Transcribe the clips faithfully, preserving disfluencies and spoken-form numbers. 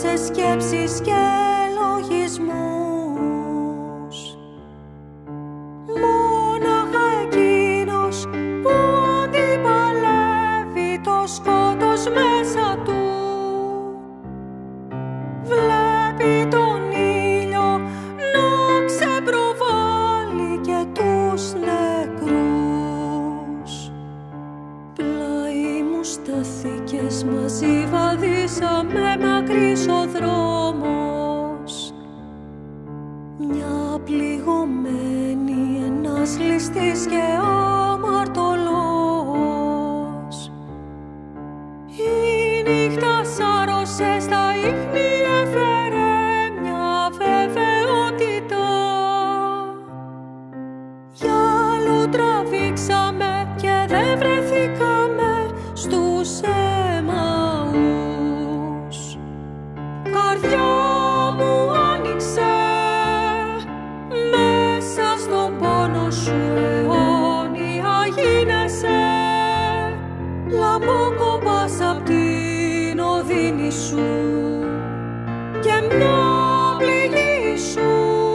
σε σκέψεις και λογισμούς. Μόναχα εκείνος που αντιπαλεύει το σκότος μέσα του βλέπει τον ήλιο να ξεπροβάλλει και τους νεκρούς. Πλάι μου σταθήκες, μαζί βαδίσαμε, μακρύς ο δρόμος. Μια πληγωμένη, ένας ληστής και αμαρτωλός. Η νύχτα σάρωσε στα ίχνη, έφερε μια βεβαιότητα. Για αλλού τραβήξαμε και δεν βρεθήκαμε στους Εμαούς. Καρδιά μου άνοιξε, μέσα στον πόνο σου αιώνια γίνεσαι. Λαμπόκοπας απ' την οδύνη σου και μια πληγή σου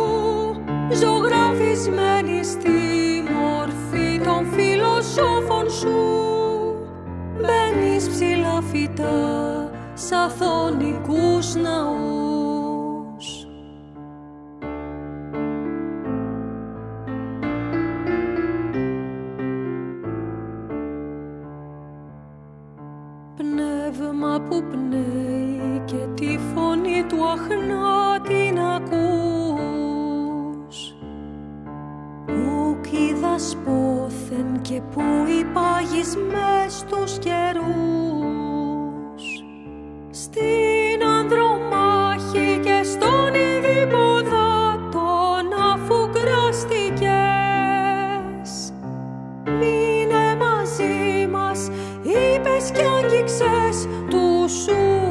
ζωγραφισμένη στη μορφή των φιλοσόφων σου. Μπαίνεις ψηλά φυτά σ' αθωνικούς ναούς. Πνεύμα που πνέει και τη φωνή του αχνά την ακούς. Ουκ είδας πόθεν και που υπάγεις μες στους καιρούς. Στην ανδρομάχη και στον ειδipοδά τον αφουγκραστηκες. Μείνε μαζί μας, είπες κι άγγιξες τους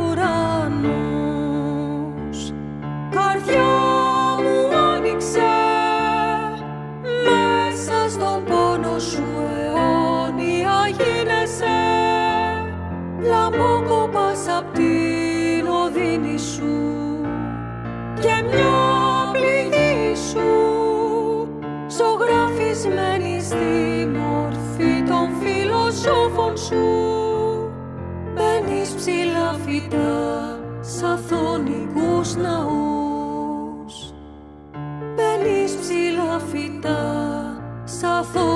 ουρανούς. Καρδιά μου άνοιξε, μέσα στον πόνο σου αιώνια γίνεσαι. Λαμπόκοπας απ' την οδύνη σου και μια πληγή σου ζωγραφισμένη στη μορφή των φιλοσόφων σου. Μπαίνεις ψηλά φυτά σ' αθωνικούς ναούς. Μπαίνεις ψηλά φυτά σ' αθωνικούς